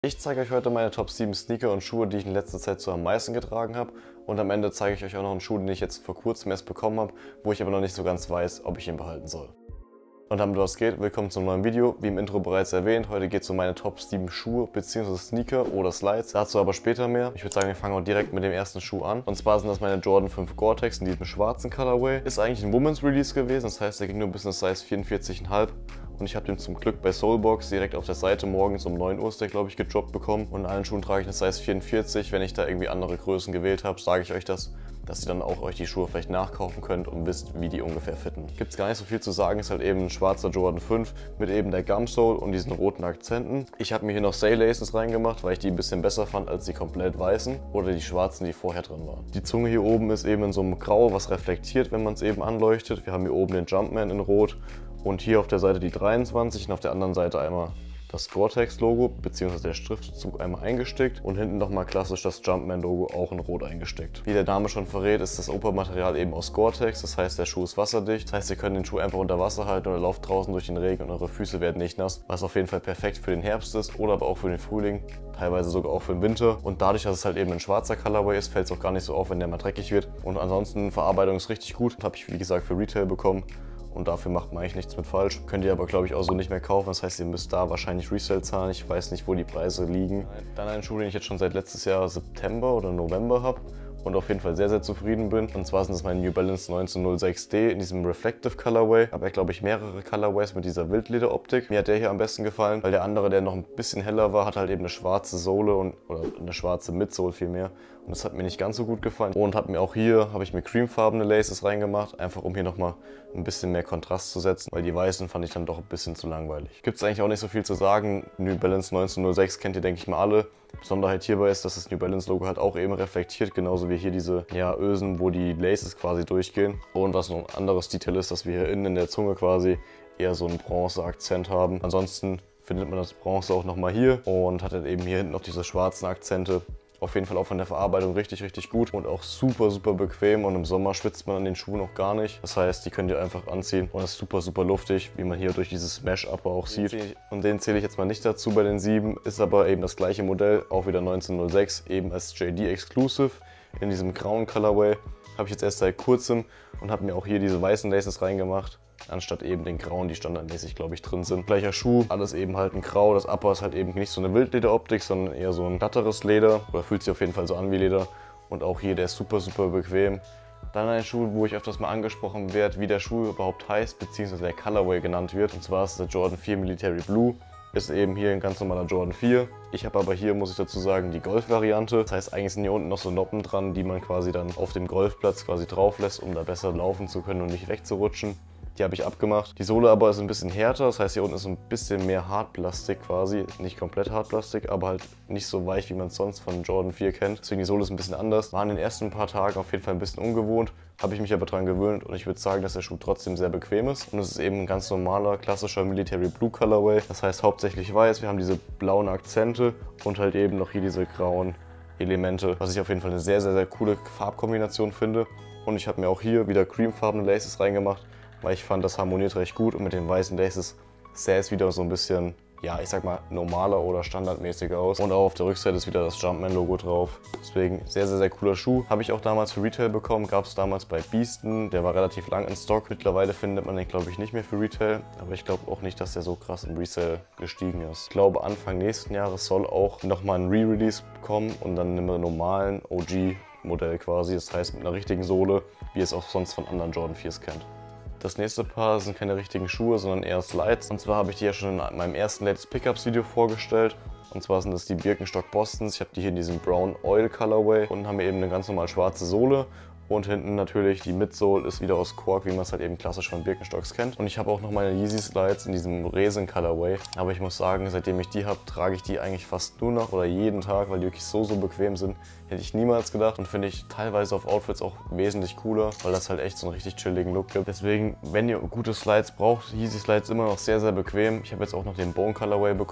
Ich zeige euch heute meine Top 7 Sneaker und Schuhe, die ich in letzter Zeit so am meisten getragen habe. Und am Ende zeige ich euch auch noch einen Schuh, den ich jetzt vor kurzem erst bekommen habe, wo ich aber noch nicht so ganz weiß, ob ich ihn behalten soll. Und damit was geht, willkommen zum neuen Video. Wie im Intro bereits erwähnt, heute geht es um meine Top 7 Schuhe bzw. Sneaker oder Slides. Dazu aber später mehr. Ich würde sagen, wir fangen auch direkt mit dem ersten Schuh an. Und zwar sind das meine Jordan 5 Gore-Tex in diesem schwarzen Colorway. Ist eigentlich ein Women's Release gewesen, das heißt, der ging nur bis in Size 44,5. Und ich habe den zum Glück bei Soulbox direkt auf der Seite morgens um 9 Uhr ist der, glaube ich, gedroppt bekommen. Und in allen Schuhen trage ich eine Size 44. Wenn ich da irgendwie andere Größen gewählt habe, sage ich euch das, dass ihr dann auch euch die Schuhe vielleicht nachkaufen könnt und wisst, wie die ungefähr fitten. Gibt es gar nicht so viel zu sagen, ist halt eben ein schwarzer Jordan 5 mit eben der Gumsole und diesen roten Akzenten. Ich habe mir hier noch Say Laces reingemacht, weil ich die ein bisschen besser fand als die komplett weißen oder die schwarzen, die vorher drin waren. Die Zunge hier oben ist eben in so einem Grau, was reflektiert, wenn man es eben anleuchtet. Wir haben hier oben den Jumpman in Rot und hier auf der Seite die 23 und auf der anderen Seite einmal das Gore-Tex-Logo bzw. der Schriftzug einmal eingestickt und hinten nochmal klassisch das Jumpman-Logo auch in Rot eingestickt. Wie der Name schon verrät, ist das Obermaterial eben aus Gore-Tex, das heißt, der Schuh ist wasserdicht. Das heißt, ihr könnt den Schuh einfach unter Wasser halten oder lauft draußen durch den Regen und eure Füße werden nicht nass, was auf jeden Fall perfekt für den Herbst ist oder aber auch für den Frühling, teilweise sogar auch für den Winter. Und dadurch, dass es halt eben ein schwarzer Colorway ist, fällt es auch gar nicht so auf, wenn der mal dreckig wird. Und ansonsten, Verarbeitung ist richtig gut, habe ich wie gesagt für Retail bekommen. Und dafür macht man eigentlich nichts mit falsch. Könnt ihr aber, glaube ich, auch so nicht mehr kaufen. Das heißt, ihr müsst da wahrscheinlich Resale zahlen. Ich weiß nicht, wo die Preise liegen. Dann ein Schuh, den ich jetzt schon seit letztes Jahr September oder November habe und auf jeden Fall sehr, sehr zufrieden bin. Und zwar sind das meine New Balance 1906D in diesem Reflective Colorway. Aber glaube ich mehrere Colorways mit dieser Wildlederoptik. Mir hat der hier am besten gefallen, weil der andere, der noch ein bisschen heller war, hat halt eben eine schwarze Sohle oder eine schwarze Midsole vielmehr. Und das hat mir nicht ganz so gut gefallen. Und habe ich mir creamfarbene Laces reingemacht, einfach um hier nochmal ein bisschen mehr Kontrast zu setzen, weil die weißen fand ich dann doch ein bisschen zu langweilig. Gibt es eigentlich auch nicht so viel zu sagen. New Balance 1906 kennt ihr, denke ich mal, alle. Besonderheit hierbei ist, dass das New Balance Logo halt auch eben reflektiert, genauso wie hier diese Ösen, wo die Laces quasi durchgehen. Und was noch ein anderes Detail ist, dass wir hier innen in der Zunge quasi eher so einen Bronze-Akzent haben. Ansonsten findet man das Bronze auch nochmal hier und hat halt eben hier hinten noch diese schwarzen Akzente. Auf jeden Fall auch von der Verarbeitung richtig, richtig gut und auch super, super bequem und im Sommer schwitzt man an den Schuhen auch gar nicht. Das heißt, die könnt ihr einfach anziehen und es ist super, super luftig, wie man hier durch dieses Mesh-Upper auch sieht. Und den zähle ich jetzt mal nicht dazu bei den 7, ist aber eben das gleiche Modell, auch wieder 1906, eben als JD Exclusive in diesem grauen Colorway. Habe ich jetzt erst seit kurzem und habe mir auch hier diese weißen Laces reingemacht, anstatt eben den grauen, die standardmäßig, glaube ich, drin sind. Gleicher Schuh, alles eben halt ein Grau. Das Upper ist halt eben nicht so eine Wildlederoptik, sondern eher so ein glatteres Leder. Oder fühlt sich auf jeden Fall so an wie Leder. Und auch hier, der ist super, super bequem. Dann ein Schuh, wo ich öfters mal angesprochen werde, wie der Schuh überhaupt heißt, beziehungsweise der Colorway genannt wird. Und zwar ist der Jordan 4 Military Blue. Ist eben hier ein ganz normaler Jordan 4. Ich habe aber hier, muss ich dazu sagen, die Golf-Variante. Das heißt, eigentlich sind hier unten noch so Noppen dran, die man quasi dann auf dem Golfplatz quasi drauf lässt, um da besser laufen zu können und nicht wegzurutschen. Die habe ich abgemacht. Die Sohle aber ist ein bisschen härter, das heißt, hier unten ist ein bisschen mehr Hartplastik quasi. Nicht komplett Hartplastik, aber halt nicht so weich, wie man es sonst von Jordan 4 kennt. Deswegen die Sohle ist ein bisschen anders. War in den ersten paar Tagen auf jeden Fall ein bisschen ungewohnt. Habe ich mich aber daran gewöhnt und ich würde sagen, dass der Schuh trotzdem sehr bequem ist. Und es ist eben ein ganz normaler, klassischer Military Blue Colorway. Das heißt hauptsächlich weiß. Wir haben diese blauen Akzente und halt eben noch hier diese grauen Elemente, was ich auf jeden Fall eine sehr, sehr, sehr coole Farbkombination finde. Und ich habe mir auch hier wieder creamfarbene Laces reingemacht, weil ich fand, das harmoniert recht gut und mit den weißen Laces sähe es wieder so ein bisschen, ja, ich sag mal, normaler oder standardmäßiger aus. Und auch auf der Rückseite ist wieder das Jumpman-Logo drauf. Deswegen sehr, sehr, sehr cooler Schuh. Habe ich auch damals für Retail bekommen, gab es damals bei Beasten. Der war relativ lang in Stock. Mittlerweile findet man den, glaube ich, nicht mehr für Retail. Aber ich glaube auch nicht, dass der so krass im Resale gestiegen ist. Ich glaube, Anfang nächsten Jahres soll auch nochmal ein Re-Release kommen und dann in einem normalen OG-Modell quasi. Das heißt mit einer richtigen Sohle, wie ihr es auch sonst von anderen Jordan 4s kennt. Das nächste Paar sind keine richtigen Schuhe, sondern eher Slides. Und zwar habe ich die ja schon in meinem ersten Latest Pickups Video vorgestellt. Und zwar sind das die Birkenstock Bostons. Ich habe die hier in diesem Brown Oil Colorway. Unten haben wir eben eine ganz normal schwarze Sohle. Und hinten natürlich die Midsole ist wieder aus Quark, wie man es halt eben klassisch von Birkenstocks kennt. Und ich habe auch noch meine Yeezy Slides in diesem Resin Colorway. Aber ich muss sagen, seitdem ich die habe, trage ich die eigentlich fast nur noch oder jeden Tag, weil die wirklich so, so bequem sind. Hätte ich niemals gedacht und finde ich teilweise auf Outfits auch wesentlich cooler, weil das halt echt so einen richtig chilligen Look gibt. Deswegen, wenn ihr gute Slides braucht, Yeezy Slides immer noch sehr, sehr bequem. Ich habe jetzt auch noch den Bone Colorway bekommen,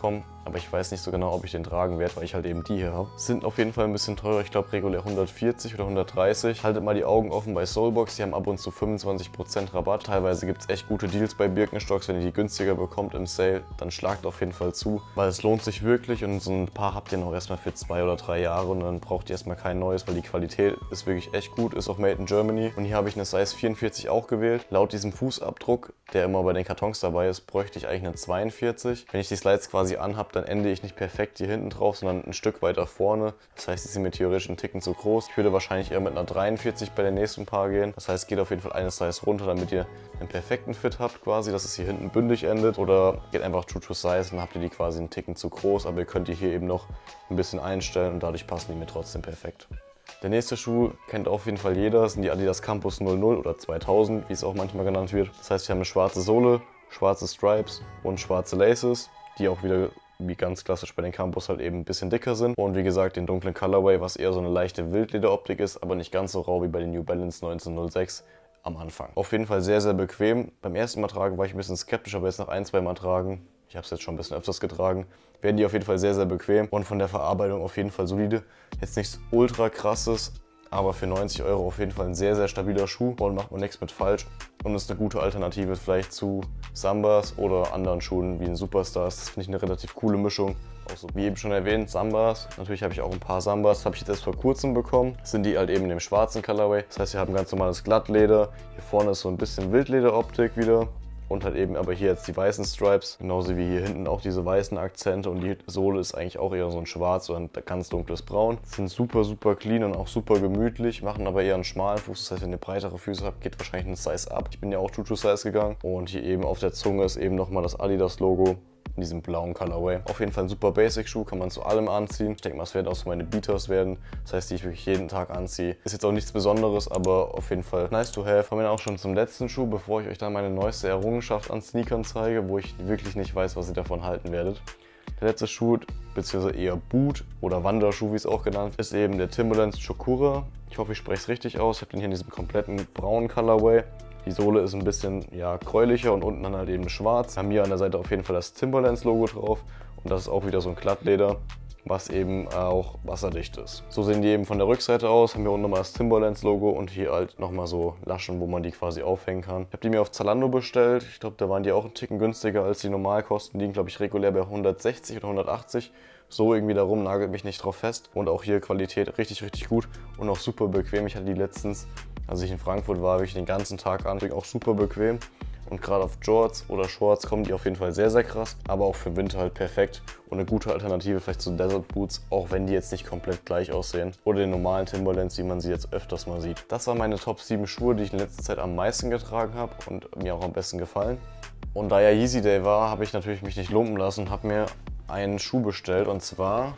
aber ich weiß nicht so genau, ob ich den tragen werde, weil ich halt eben die hier habe. Sind auf jeden Fall ein bisschen teurer, ich glaube regulär 140 oder 130. Haltet mal die Augen offen bei Soulbox, die haben ab und zu 25% Rabatt. Teilweise gibt es echt gute Deals bei Birkenstocks, wenn ihr die günstiger bekommt im Sale, dann schlagt auf jeden Fall zu, weil es lohnt sich wirklich und so ein paar habt ihr noch erstmal für 2 oder 3 Jahre und dann braucht ihr erstmal kein neues, weil die Qualität ist wirklich echt gut, ist auch made in Germany. Und hier habe ich eine Size 44 auch gewählt. Laut diesem Fußabdruck, der immer bei den Kartons dabei ist, bräuchte ich eigentlich eine 42. Wenn ich die Slides quasi anhabe, dann ende ich nicht perfekt hier hinten drauf, sondern ein Stück weiter vorne. Das heißt, die sind mir theoretisch einen Ticken zu groß. Ich würde wahrscheinlich eher mit einer 43 bei den nächsten Paar gehen. Das heißt, geht auf jeden Fall eine Size runter, damit ihr einen perfekten Fit habt quasi, dass es hier hinten bündig endet. Oder geht einfach true to size, dann habt ihr die quasi einen Ticken zu groß, aber ihr könnt die hier eben noch ein bisschen einstellen und dadurch passen die mir trotzdem perfekt. Der nächste Schuh kennt auf jeden Fall jeder, das sind die Adidas Campus 00 oder 2000, wie es auch manchmal genannt wird. Das heißt, wir haben eine schwarze Sohle, schwarze Stripes und schwarze Laces, die auch wieder wie ganz klassisch bei den Campus halt eben ein bisschen dicker sind. Und wie gesagt, den dunklen Colorway, was eher so eine leichte Wildlederoptik ist, aber nicht ganz so rau wie bei den New Balance 1906 am Anfang. Auf jeden Fall sehr, sehr bequem. Beim ersten Mal tragen war ich ein bisschen skeptisch, aber jetzt nach 1-2 Mal tragen, ich habe es jetzt schon ein bisschen öfters getragen, werden die auf jeden Fall sehr, sehr bequem und von der Verarbeitung auf jeden Fall solide. Jetzt nichts ultra krasses, aber für 90 € auf jeden Fall ein sehr, sehr stabiler Schuh und macht man nichts mit falsch und ist eine gute Alternative vielleicht zu Sambas oder anderen Schuhen wie den Superstars. Das finde ich eine relativ coole Mischung. Auch so, wie eben schon erwähnt, Sambas. Natürlich habe ich auch ein paar Sambas, habe ich jetzt erst vor kurzem bekommen. Das sind die halt eben in dem schwarzen Colorway. Das heißt, wir haben ganz normales Glattleder. Hier vorne ist so ein bisschen Wildlederoptik wieder. Und halt eben aber hier jetzt die weißen Stripes, genauso wie hier hinten auch diese weißen Akzente und die Sohle ist eigentlich auch eher so ein schwarz oder ein ganz dunkles Braun. Sind super, super clean und auch super gemütlich, machen aber eher einen schmalen Fuß, das heißt, wenn ihr breitere Füße habt, geht wahrscheinlich eine Size ab. Ich bin ja auch True to Size gegangen und hier eben auf der Zunge ist eben nochmal das Adidas Logo in diesem blauen Colorway. Auf jeden Fall ein super Basic-Schuh, kann man zu allem anziehen. Ich denke mal, es werden auch so meine Beaters werden, das heißt, die ich wirklich jeden Tag anziehe. Ist jetzt auch nichts Besonderes, aber auf jeden Fall nice to have. Kommen wir auch schon zum letzten Schuh, bevor ich euch dann meine neueste Errungenschaft an Sneakern zeige, wo ich wirklich nicht weiß, was ihr davon halten werdet. Der letzte Schuh, beziehungsweise eher Boot oder Wanderschuh, wie es auch genannt wird, ist eben der Timberland Chokura. Ich hoffe, ich spreche es richtig aus. Ich habe den hier in diesem kompletten braunen Colorway. Die Sohle ist ein bisschen gräulicher und unten dann halt eben schwarz. Wir haben hier an der Seite auf jeden Fall das Timberlands Logo drauf und das ist auch wieder so ein Glattleder, was eben auch wasserdicht ist. So sehen die eben von der Rückseite aus. Haben wir unten nochmal das Timberlands Logo und hier halt nochmal so Laschen, wo man die quasi aufhängen kann. Ich habe die mir auf Zalando bestellt. Ich glaube, da waren die auch ein Ticken günstiger als die Normalkosten. Die liegen, glaube ich, regulär bei 160 oder 180. So irgendwie darum, nagelt mich nicht drauf fest. Und auch hier Qualität richtig, richtig gut und auch super bequem. Ich hatte die letztens, als ich in Frankfurt war, wirklich den ganzen Tag an. Auch super bequem. Und gerade auf Jorts oder Shorts kommen die auf jeden Fall sehr, sehr krass. Aber auch für Winter halt perfekt. Und eine gute Alternative vielleicht zu Desert Boots, auch wenn die jetzt nicht komplett gleich aussehen. Oder den normalen Timberlands, wie man sie jetzt öfters mal sieht. Das waren meine Top 7 Schuhe, die ich in letzter Zeit am meisten getragen habe und mir auch am besten gefallen. Und da ja Yeezy Day war, habe ich natürlich mich nicht lumpen lassen und habe mir einen Schuh bestellt. Und zwar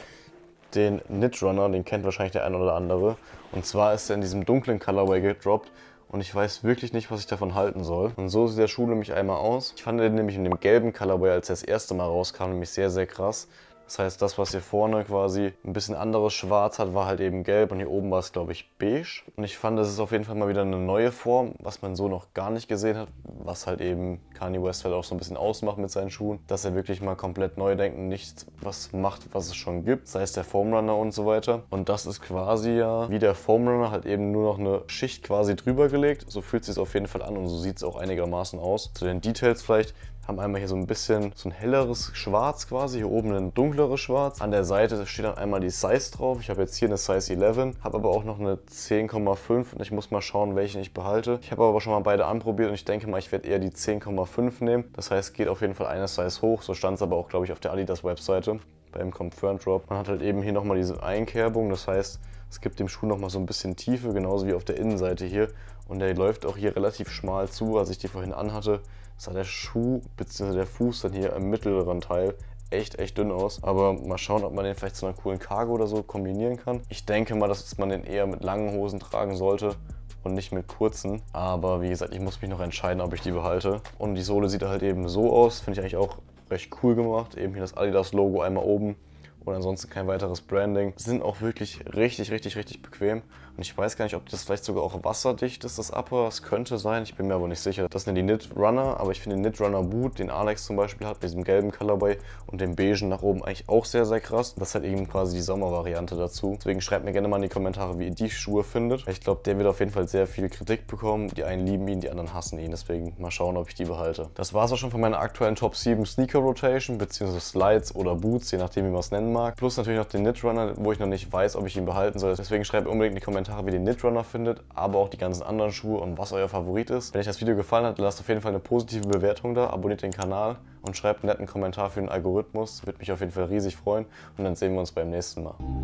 den Knit Runner, den kennt wahrscheinlich der eine oder andere. Und zwar ist er in diesem dunklen Colorway gedroppt. Und ich weiß wirklich nicht, was ich davon halten soll. Und so sieht der Schuh nämlich einmal aus. Ich fand den nämlich in dem gelben Colorway, als er das erste Mal rauskam, nämlich sehr, sehr krass. Das heißt, das, was hier vorne quasi ein bisschen anderes Schwarz hat, war halt eben gelb und hier oben war es, glaube ich, beige. Und ich fand, das ist auf jeden Fall mal wieder eine neue Form, was man so noch gar nicht gesehen hat, was halt eben Kanye West halt auch so ein bisschen ausmacht mit seinen Schuhen, dass er wirklich mal komplett neu denkt und nicht was macht, was es schon gibt, sei es der Foam Runner und so weiter. Und das ist quasi ja wie der Foam Runner, halt eben nur noch eine Schicht quasi drüber gelegt. So fühlt es sich auf jeden Fall an und so sieht es auch einigermaßen aus. Zu den Details vielleicht. Haben einmal hier so ein bisschen so ein helleres Schwarz quasi, hier oben ein dunkleres Schwarz. An der Seite steht dann einmal die Size drauf. Ich habe jetzt hier eine Size 11, habe aber auch noch eine 10,5 und ich muss mal schauen, welchen ich behalte. Ich habe aber schon mal beide anprobiert und ich denke mal, ich werde eher die 10,5 nehmen. Das heißt, geht auf jeden Fall eine Size hoch. So stand es aber auch, glaube ich, auf der Adidas Webseite beim Confirmed Drop. Man hat halt eben hier nochmal diese Einkerbung, das heißt, es gibt dem Schuh nochmal so ein bisschen Tiefe, genauso wie auf der Innenseite hier. Und der läuft auch hier relativ schmal zu, als ich die vorhin anhatte. Sah der Schuh bzw. der Fuß dann hier im mittleren Teil echt dünn aus. Aber mal schauen, ob man den vielleicht zu einer coolen Cargo oder so kombinieren kann. Ich denke mal, dass man den eher mit langen Hosen tragen sollte und nicht mit kurzen. Aber wie gesagt, ich muss mich noch entscheiden, ob ich die behalte. Und die Sohle sieht halt eben so aus, finde ich eigentlich auch recht cool gemacht. Eben hier das Adidas Logo einmal oben und ansonsten kein weiteres Branding. Sind auch wirklich richtig bequem. Und ich weiß gar nicht, ob das vielleicht sogar auch wasserdicht ist, das Upper. Das könnte sein, ich bin mir aber nicht sicher. Das sind die Knit Runner, aber ich finde den Knit Runner Boot, den Alex zum Beispiel hat, mit diesem gelben Colorway und dem beigen nach oben eigentlich auch sehr krass. Das ist halt eben quasi die Sommervariante dazu. Deswegen schreibt mir gerne mal in die Kommentare, wie ihr die Schuhe findet. Ich glaube, der wird auf jeden Fall sehr viel Kritik bekommen. Die einen lieben ihn, die anderen hassen ihn. Deswegen mal schauen, ob ich die behalte. Das war es auch schon von meiner aktuellen Top 7 Sneaker Rotation, beziehungsweise Slides oder Boots, je nachdem, wie man es nennen mag. Plus natürlich noch den Knit Runner, wo ich noch nicht weiß, ob ich ihn behalten soll. Deswegen schreibt unbedingt in die Kommentare, wie ihr den Knit Runner findet, aber auch die ganzen anderen Schuhe und was euer Favorit ist. Wenn euch das Video gefallen hat, lasst auf jeden Fall eine positive Bewertung da, abonniert den Kanal und schreibt einen netten Kommentar für den Algorithmus. Würde mich auf jeden Fall riesig freuen und dann sehen wir uns beim nächsten Mal.